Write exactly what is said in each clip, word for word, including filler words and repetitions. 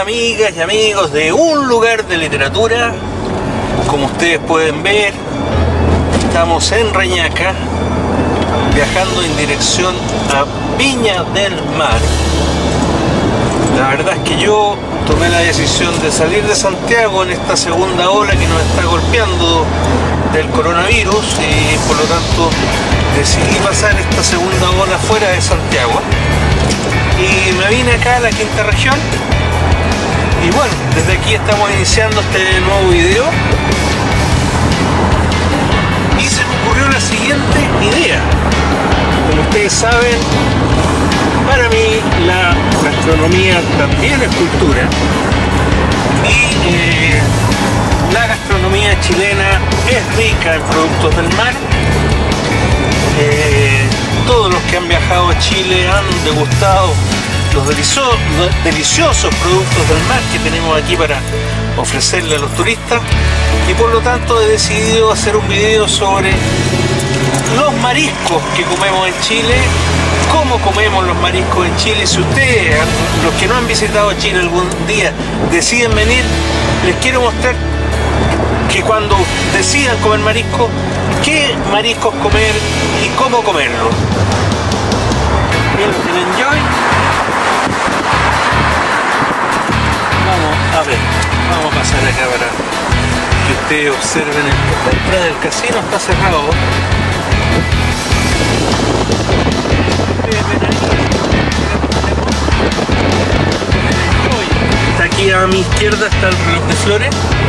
Hola amigas y amigos de Un Lugar de Literatura. Como ustedes pueden ver, estamos en Reñaca, viajando en dirección a Viña del Mar. La verdad es que yo tomé la decisión de salir de Santiago en esta segunda ola que nos está golpeando del coronavirus y por lo tanto decidí pasar esta segunda ola fuera de Santiago. Y me vine acá a la quinta región y bueno, desde aquí estamos iniciando este nuevo video y se me ocurrió la siguiente idea. Como ustedes saben, para mí la gastronomía también es cultura y eh, la gastronomía chilena es rica en productos del mar. Eh, todos los que han viajado a Chile han degustado los deliciosos, deliciosos productos del mar que tenemos aquí para ofrecerle a los turistas, y por lo tanto he decidido hacer un video sobre los mariscos que comemos en Chile, cómo comemos los mariscos en Chile. Si ustedes, los que no han visitado Chile algún día, deciden venir, les quiero mostrar que cuando decidan comer marisco, qué mariscos comer y cómo comerlo. El enjoy. Vamos a ver, vamos a pasar acá para que ustedes observen. La entrada del casino está cerrado. Está aquí a mi izquierda, está el reloj de flores.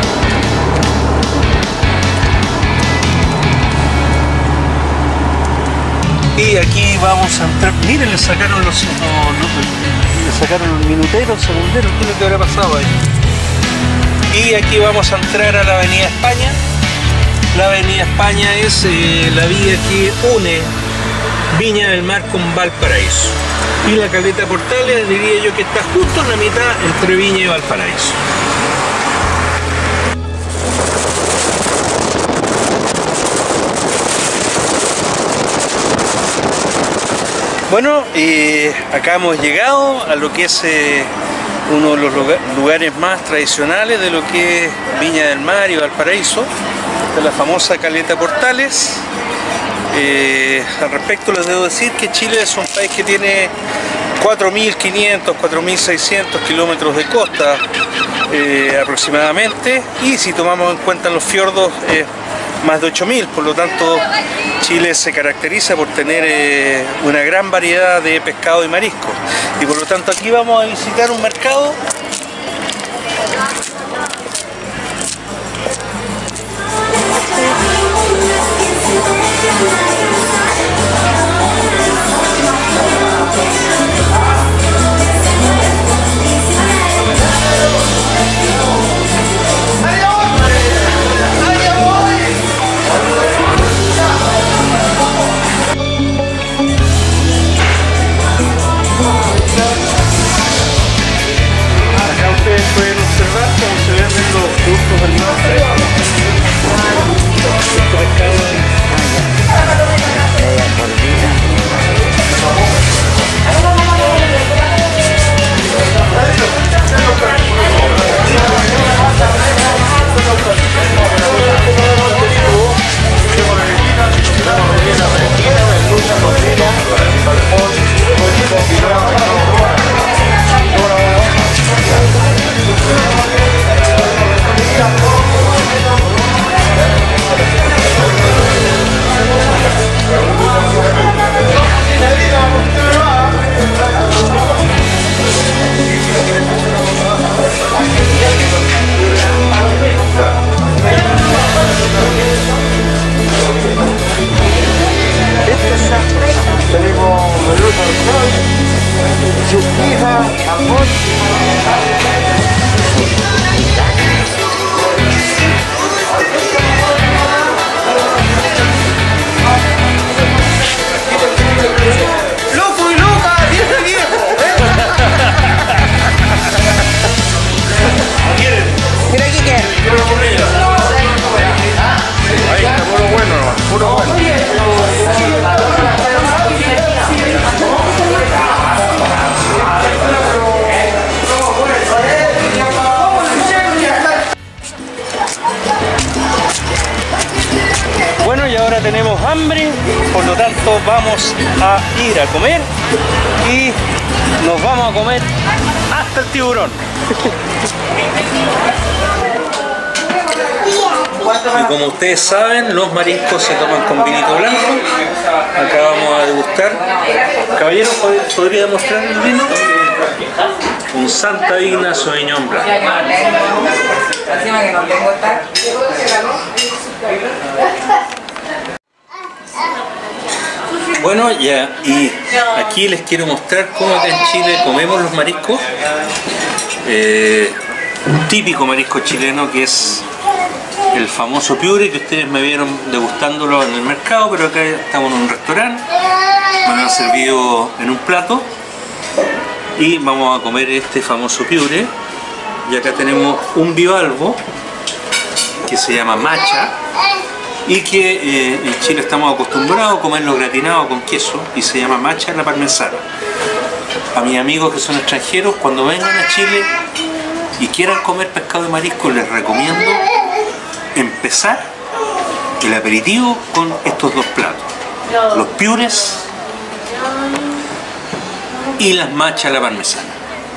Y aquí vamos a entrar. Miren, le sacaron los. No, no, le sacaron el minutero, el segundero. ¿Qué es lo que habrá pasado ahí? Y aquí vamos a entrar a la Avenida España. La Avenida España es eh, la vía que une Viña del Mar con Valparaíso. Y la Caleta Portales, diría yo que está justo en la mitad entre Viña y Valparaíso. Bueno, eh, acá hemos llegado a lo que es eh, uno de los lugares más tradicionales de lo que es Viña del Mar y Valparaíso, de la famosa Caleta Portales. Eh, al respecto les debo decir que Chile es un país que tiene cuatro mil quinientos, cuatro mil seiscientos kilómetros de costa eh, aproximadamente, y si tomamos en cuenta los fiordos eh, más de ocho mil, por lo tanto Chile se caracteriza por tener eh, una gran variedad de pescado y marisco, y por lo tanto aquí vamos a visitar un mercado. Pueden observar cómo se venden los productos del mar fresco. Este pescado Puro bueno. vamos a ir a comer y nos vamos a comer hasta el tiburón. Y como ustedes saben, los mariscos se toman con vinito blanco. Acá vamos a degustar. Caballero, ¿podría demostrar el vino? Un Santa Vigna Sauvignon Blanc. Bueno, ya, y aquí les quiero mostrar cómo acá en Chile comemos los mariscos. Eh, un típico marisco chileno que es el famoso piure, que ustedes me vieron degustándolo en el mercado, pero acá estamos en un restaurante, me lo han servido en un plato y vamos a comer este famoso piure. Y acá tenemos un bivalvo que se llama macha y que eh, en Chile estamos acostumbrados a comerlo gratinado con queso y se llama macha a la parmesana. A mis amigos que son extranjeros, cuando vengan a Chile y quieran comer pescado y marisco, les recomiendo empezar el aperitivo con estos dos platos: los piures y las machas a la parmesana.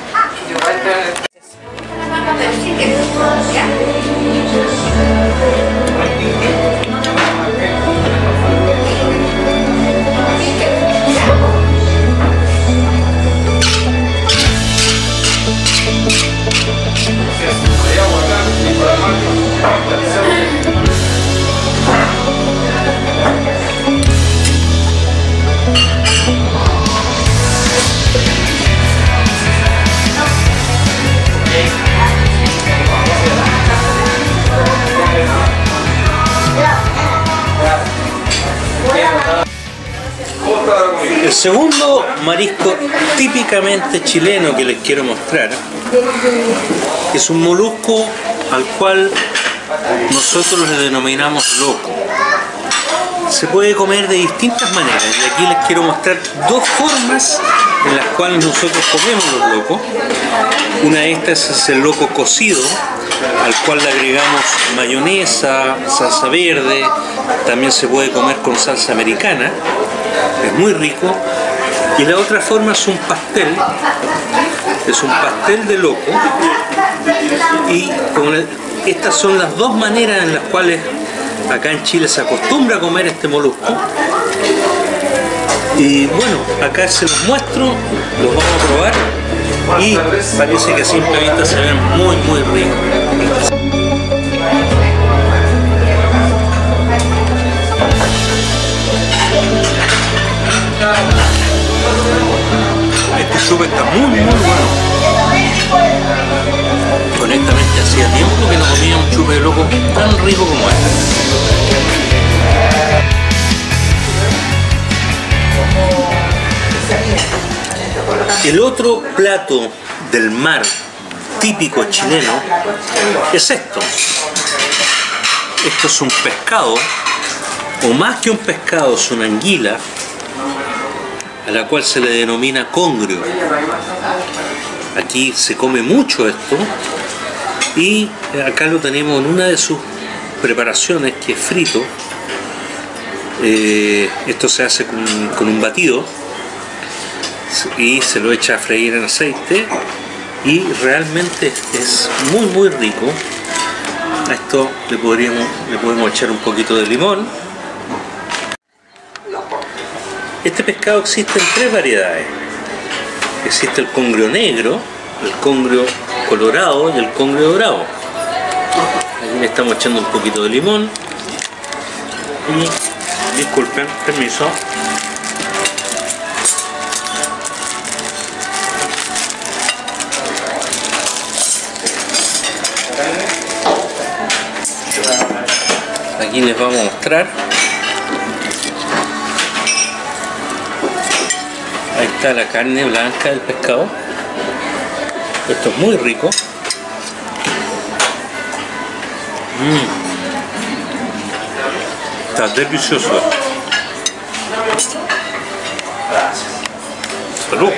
El segundo marisco típicamente chileno que les quiero mostrar es un molusco al cual nosotros le denominamos loco. Se puede comer de distintas maneras y aquí les quiero mostrar dos formas en las cuales nosotros comemos los locos. Una de estas es el loco cocido, al cual le agregamos mayonesa, salsa verde, también se puede comer con salsa americana, es muy rico. Y la otra forma es un pastel, es un pastel de loco, y con el, estas son las dos maneras en las cuales acá en Chile se acostumbra a comer este molusco. Y bueno, acá se los muestro, los vamos a probar y parece que a simple vista se ven muy muy ricos. Este chupe está muy muy bueno. Honestamente hacía tiempo que no comía un chupe de loco tan rico como este. El otro plato del mar típico chileno es esto. Esto es un pescado, o más que un pescado, es una anguila, a la cual se le denomina congrio. Aquí se come mucho esto y acá lo tenemos en una de sus preparaciones, que es frito. Eh, esto se hace con, con un batido y se lo echa a freír en aceite y realmente es muy muy rico. A esto le, podríamos, le podemos echar un poquito de limón. Este pescado existe en tres variedades. Existe el congrio negro, el congrio colorado y el congrio dorado. Aquí le estamos echando un poquito de limón y, disculpen, permiso, aquí les vamos a mostrar. Ahí está la carne blanca del pescado. Esto es muy rico. Mm. Está delicioso. Salud.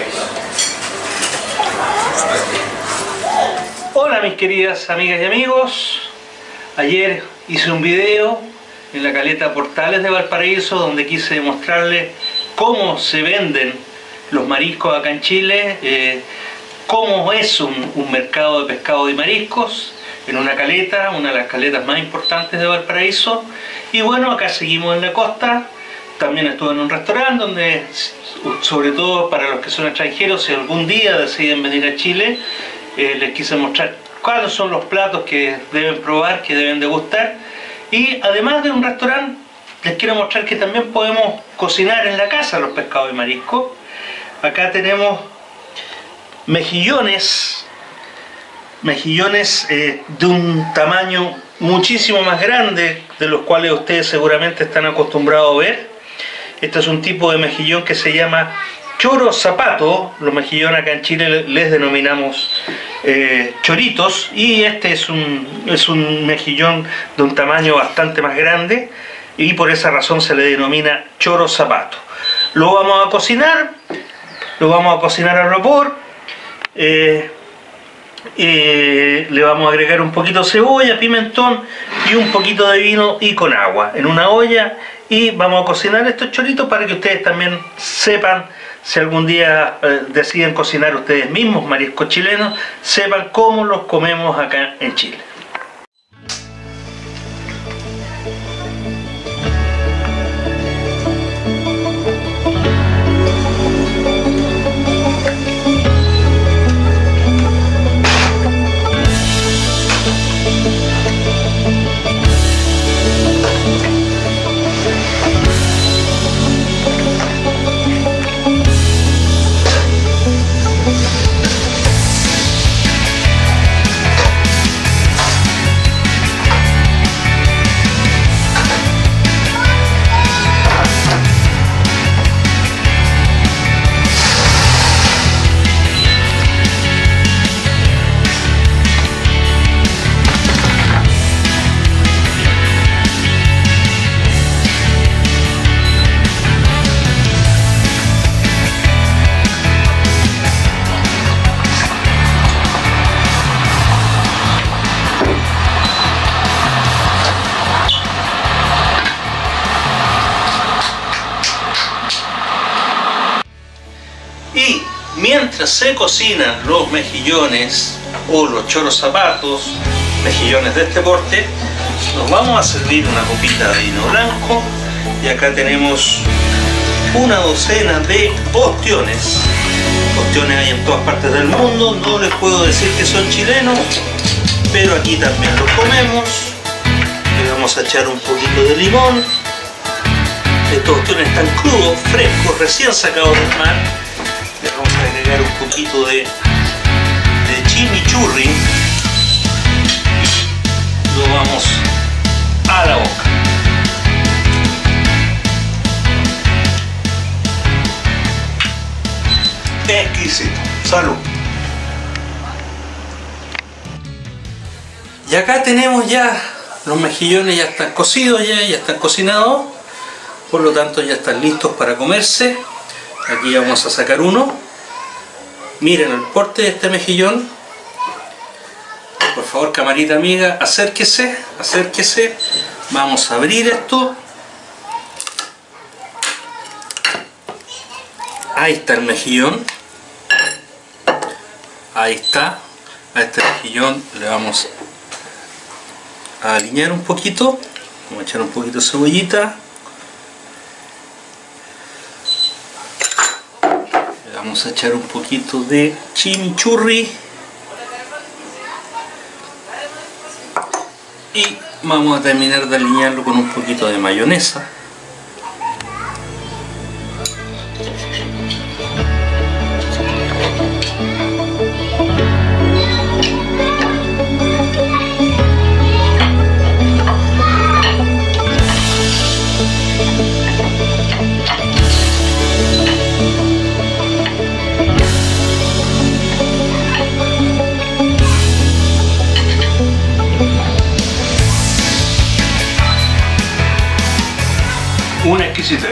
Hola mis queridas amigas y amigos. Ayer hice un video en la caleta Portales de Valparaíso donde quise demostrarles cómo se venden los mariscos acá en Chile, eh, cómo es un, un mercado de pescado y mariscos en una caleta, una de las caletas más importantes de Valparaíso. Y bueno, acá seguimos en la costa. También estuve en un restaurante donde, sobre todo para los que son extranjeros, si algún día deciden venir a Chile, eh, les quise mostrar cuáles son los platos que deben probar, que deben degustar. Y además de un restaurante, les quiero mostrar que también podemos cocinar en la casa los pescados y mariscos. Acá tenemos mejillones, mejillones eh, de un tamaño muchísimo más grande de los cuales ustedes seguramente están acostumbrados a ver. Este es un tipo de mejillón que se llama choro zapato. Los mejillones acá en Chile les denominamos eh, choritos, y este es un, es un mejillón de un tamaño bastante más grande y por esa razón se le denomina choro zapato. Lo vamos a cocinar, lo vamos a cocinar al vapor. Eh, eh, le vamos a agregar un poquito de cebolla, pimentón y un poquito de vino, y con agua en una olla, y vamos a cocinar estos choritos para que ustedes también sepan, si algún día eh, deciden cocinar ustedes mismos mariscos chilenos, sepan cómo los comemos acá en Chile. Y mientras se cocinan los mejillones o los choros zapatos, mejillones de este porte, nos vamos a servir una copita de vino blanco. Y acá tenemos una docena de ostiones. Ostiones hay en todas partes del mundo, no les puedo decir que son chilenos, pero aquí también los comemos. Le vamos a echar un poquito de limón. Estos ostiones están crudos, frescos, recién sacados del mar. Le vamos a agregar un poquito de, de chimichurri y lo vamos a la boca. Exquisito. Salud. Y acá tenemos ya los mejillones, ya están cocidos, ya, ya están cocinados, por lo tanto ya están listos para comerse. Aquí vamos a sacar uno. Miren el porte de este mejillón. Por favor, camarita amiga, acérquese, acérquese. Vamos a abrir esto. Ahí está el mejillón. Ahí está. A este mejillón le vamos a alinear un poquito. Vamos a echar un poquito de cebollita. Vamos a echar un poquito de chimichurri y vamos a terminar de alinearlo con un poquito de mayonesa. Una exquisitez.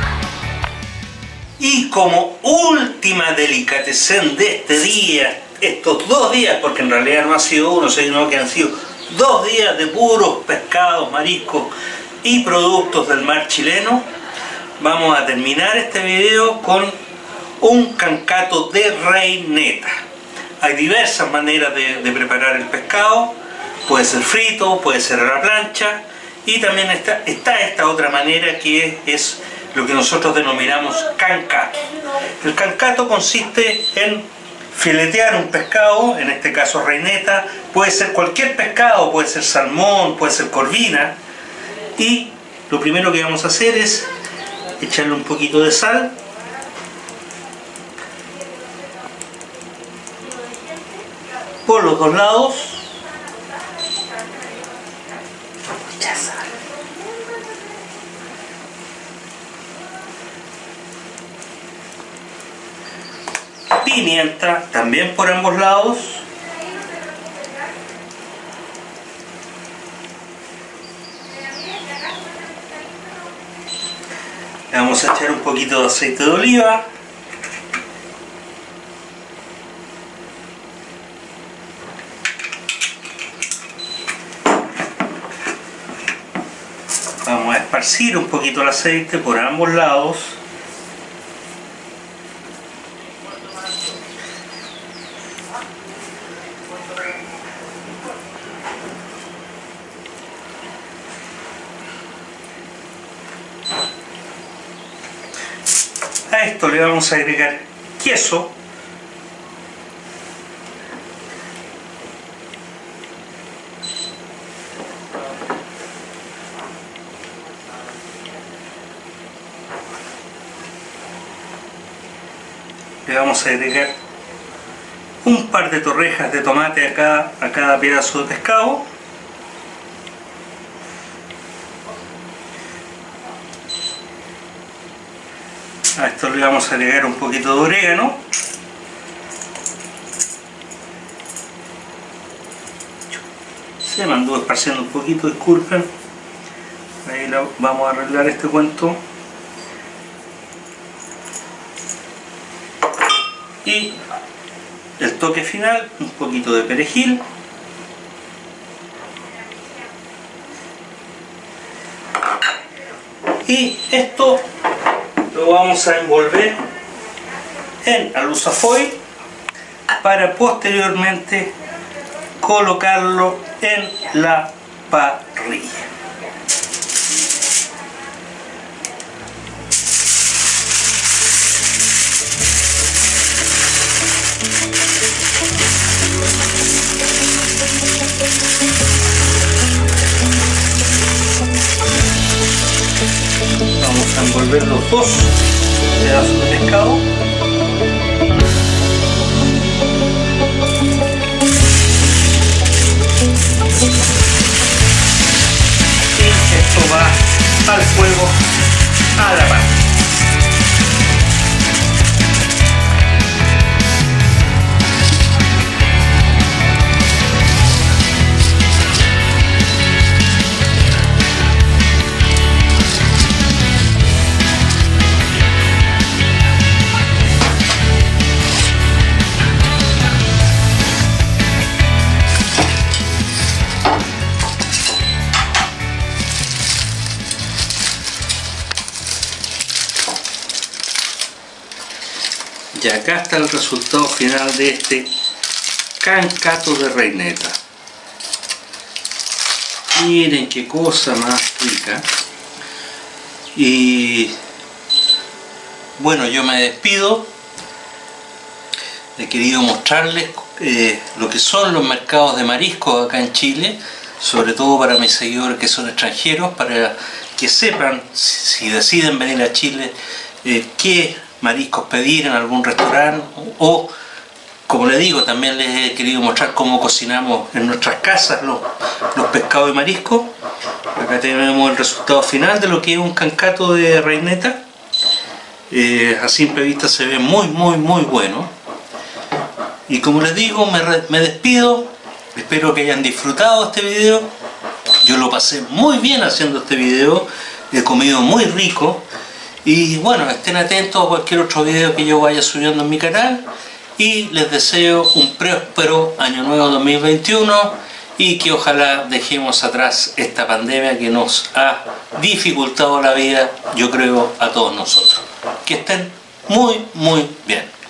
Y como última delicatessen de este día, estos dos días, porque en realidad no ha sido uno, sino que han sido dos días de puros pescados, mariscos y productos del mar chileno, vamos a terminar este video con un cancato de reineta. Hay diversas maneras de, de preparar el pescado, puede ser frito, puede ser a la plancha, y también está, está esta otra manera que es, es lo que nosotros denominamos cancato. El cancato consiste en filetear un pescado, en este caso reineta, puede ser cualquier pescado, puede ser salmón, puede ser corvina, y lo primero que vamos a hacer es echarle un poquito de sal, por los dos lados, mucha sal. Pimienta también por ambos lados. Le vamos a echar un poquito de aceite de oliva. Vamos a esparcir un poquito el aceite por ambos lados. A esto le vamos a agregar queso. Le vamos a agregar un par de torrejas de tomate a cada, a cada pedazo de pescado. A esto le vamos a agregar un poquito de orégano. Se me anduvo esparciendo un poquito, disculpen. Ahí la, vamos a arreglar este cuento. Y el toque final, un poquito de perejil. Y esto lo vamos a envolver en alusafoil para posteriormente colocarlo en la parrilla. Vamos a envolver los dos pedazos de pescado. Y esto va al fuego a la par. Y acá está el resultado final de este cancato de reineta. Miren qué cosa más rica. Y bueno, yo me despido. He querido mostrarles eh, lo que son los mercados de mariscos acá en Chile, sobre todo para mis seguidores que son extranjeros, para que sepan, si deciden venir a Chile, eh, qué mariscos pedir en algún restaurante, o como les digo, también les he querido mostrar cómo cocinamos en nuestras casas los, los pescados y mariscos. Acá tenemos el resultado final de lo que es un cancato de reineta. Eh, a simple vista se ve muy muy muy bueno. Y como les digo, me, me despido. Espero que hayan disfrutado este video. Yo lo pasé muy bien haciendo este video. He comido muy rico. Y bueno, estén atentos a cualquier otro video que yo vaya subiendo en mi canal. Y les deseo un próspero año nuevo dos mil veintiuno. y que ojalá dejemos atrás esta pandemia que nos ha dificultado la vida, yo creo, a todos nosotros. Que estén muy, muy bien.